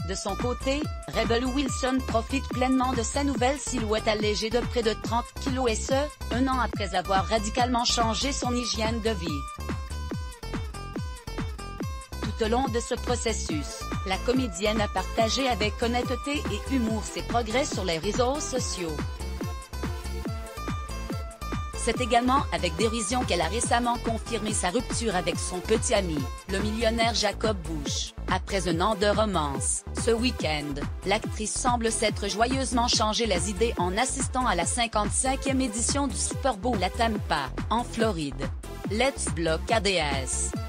De son côté, Rebel Wilson profite pleinement de sa nouvelle silhouette allégée de près de 30 kg et ce, un an après avoir radicalement changé son hygiène de vie. Tout au long de ce processus, la comédienne a partagé avec honnêteté et humour ses progrès sur les réseaux sociaux. C'est également avec dérision qu'elle a récemment confirmé sa rupture avec son petit ami, le millionnaire Jacob Bush. Après un an de romance, ce week-end, l'actrice semble s'être joyeusement changé les idées en assistant à la 55e édition du Super Bowl à Tampa, en Floride. Let's Block ADS.